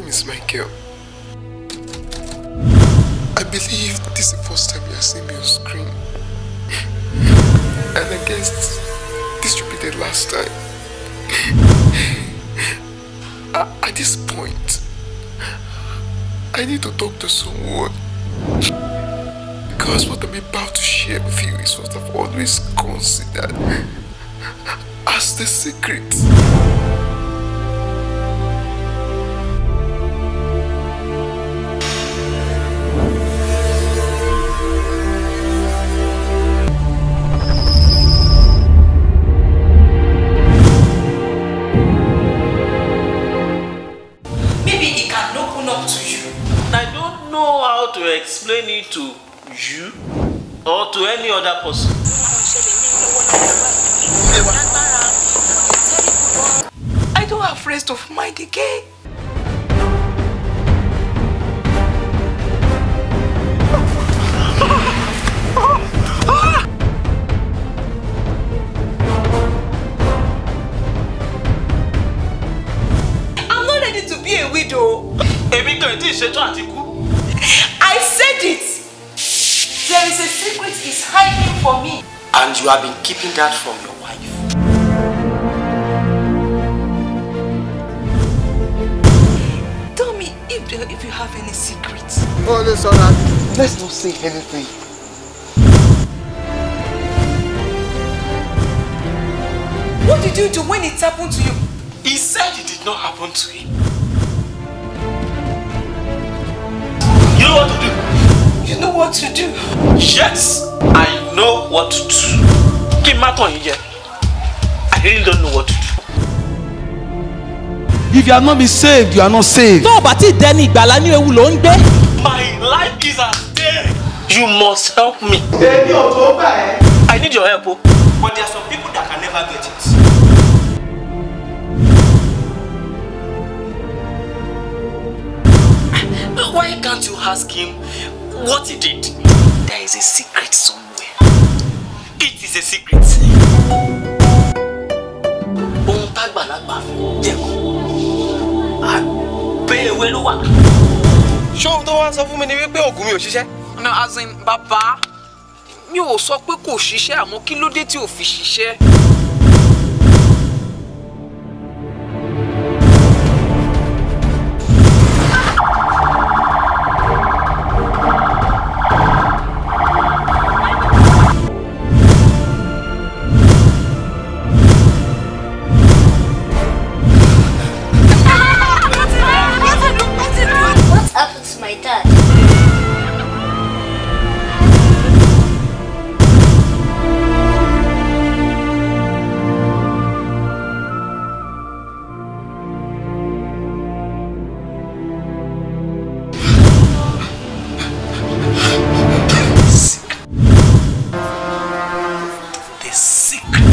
is my girl. I believe this is the first time you are seeing me on screen. And I guess this should be the last time. At this point, I need to talk to someone. Because what I'm about to share with you is what I've always considered as the secret. To explain it to you or to any other person. I don't have rest of mind again. I'm not ready to be a widow. I said it! There is a secret he's hiding from me. And you have been keeping that from your wife. Tell me if you have any secrets. Oh, that's alright. Let's not say anything. What did you do when it happened to you? He said it did not happen to him. You know what to do? You know what to do? Yes, I know what to do. I really don't know what to do. If you are not be saved, you are not saved. My life is at stake. You must help me. I need your help. But there are some people that can never get it. Why can't you ask him what he did? There is a secret somewhere. It is a secret. Show the ones of women in the No, as in, Baba, mi ò sọ pé kò ṣiṣẹ́ àmọ́ kí ló dé tí ò fi ṣiṣẹ́? What happened to my dad? The secret.